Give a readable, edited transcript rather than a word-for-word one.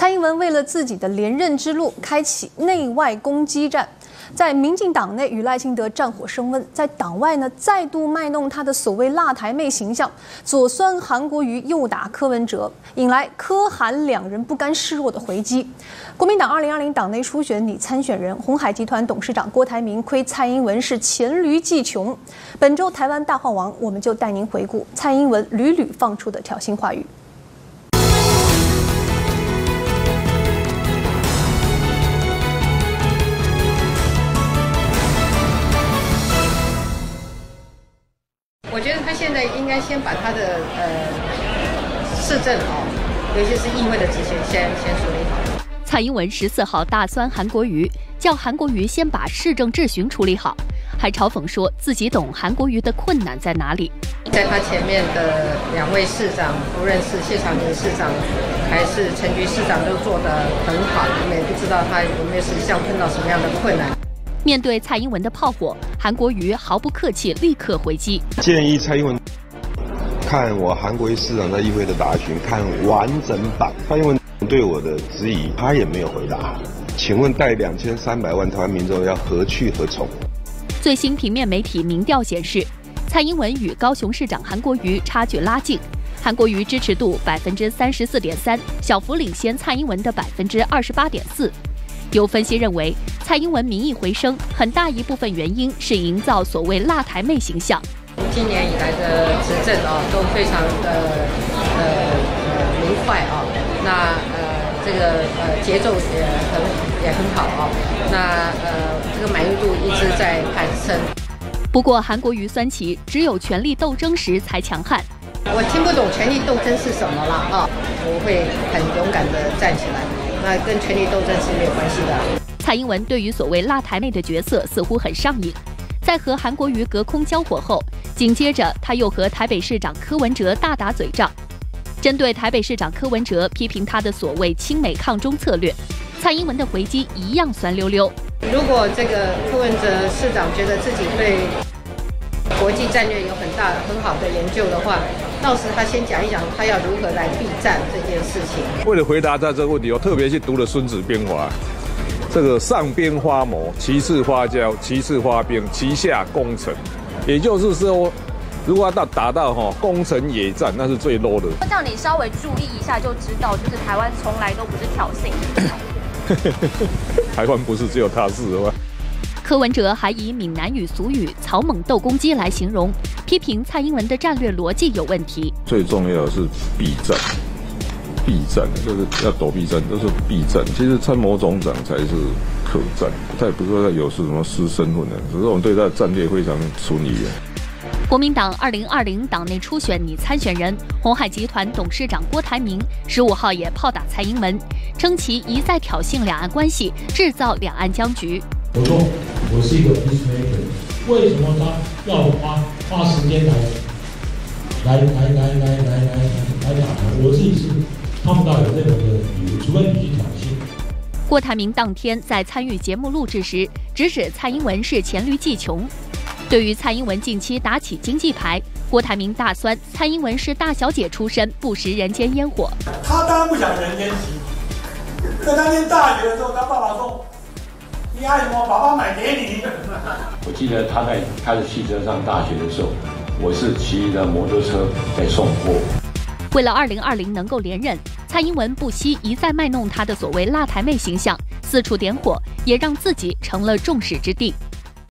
蔡英文为了自己的连任之路，开启内外攻击战。在民进党内与赖清德战火升温，在党外呢再度卖弄他的所谓辣台妹形象，左酸韩国瑜，右打柯文哲，引来柯韩两人不甘示弱的回击。国民党2020党内初选拟参选人鸿海集团董事长郭台铭亏蔡英文是黔驴技穷。本周台湾大话王，我们就带您回顾蔡英文屡屡放出的挑衅话语。 我觉得他现在应该先把他的市政尤其是议会的职权先处理好。 蔡英文14号大酸韩国瑜，叫韩国瑜先把市政质询处理好，还嘲讽说自己懂韩国瑜的困难在哪里。 在他前面的2位市长，不论是谢长廷市长还是陈菊市长，都做得很好，我们也不知道他有没有实际上碰到什么样的困难。 面对蔡英文的炮火，韩国瑜毫不客气，立刻回击， 建议蔡英文看我韩国瑜市长在议会的答询，看完整版。蔡英文对我的质疑，他也没有回答。请问带2300万台湾民众要何去何从？ 最新平面媒体民调显示，蔡英文与高雄市长韩国瑜差距拉近，韩国瑜支持度34.3%，小幅领先蔡英文的28.4%。 有分析认为，蔡英文民意回升，很大一部分原因是营造所谓辣台妹形象。 今年以来的执政都非常的明快那这个节奏也很好那这个满意度一直在攀升。 不过韩国瑜酸其只有权力斗争时才强悍。 我听不懂权力斗争是什么了我会很勇敢的站起来。 那跟权力斗争是没有关系的。 蔡英文对于所谓辣台妹的角色似乎很上瘾，在和韩国瑜隔空交火后，紧接着他又和台北市长柯文哲大打嘴仗。针对台北市长柯文哲批评他的所谓亲美抗中策略，蔡英文的回击一样酸溜溜。 如果这个柯文哲市长觉得自己对国际战略有很好的研究的话， 到时他先讲一讲他要如何来避战这件事情。 为了回答他这个问题，我特别去读了《孙子兵法》，这个上边花谋，其次花交，其次花兵，其下攻城。也就是说，如果要打到攻城野战，那是最 low 的。 这样你稍微注意一下就知道，就是台湾从来都不是挑衅。 台湾不是只有他是吗？ 柯文哲还以闽南语俗语“草蜢斗公鸡”来形容，批评蔡英文的战略逻辑有问题。最重要的是避战，避战就是要躲避战，都是避战。其实参谋总长才是克战，他也不是说他有什么私身份的，只是我们对他的战略非常存疑。国民党2020党内初选拟参选人鸿海集团董事长郭台铭15号也炮打蔡英文，称其一再挑衅两岸关系，制造两岸僵局。 我说我是一个 peacemaker， 为什么他要花时间来打呢？我自己是看不到有任何的理由，除非你去挑衅。 郭台铭当天在参与节目录制时，直指蔡英文是黔驴技穷。对于蔡英文近期打起经济牌，郭台铭大酸蔡英文是大小姐出身，不食人间烟火。 他当然不想人间疾，在他念大学的时候，他爸爸说。 你爱什么？爸爸买给你。 我记得他在开着汽车上大学的时候，我是骑着摩托车在送货。 为了2020能够连任，蔡英文不惜一再卖弄他的所谓辣台妹形象，四处点火，也让自己成了众矢之的。